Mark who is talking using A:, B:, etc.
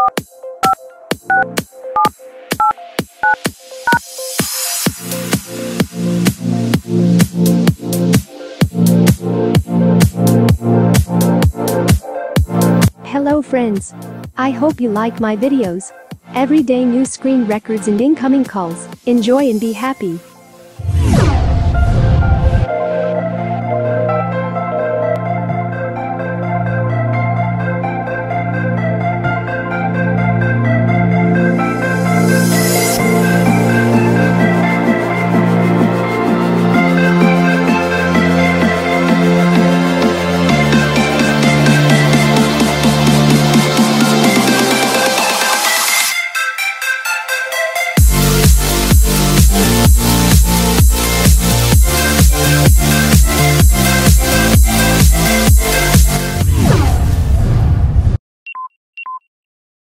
A: Hello friends. I hope you like my videos. Everyday new screen records and incoming calls. Enjoy and be happy.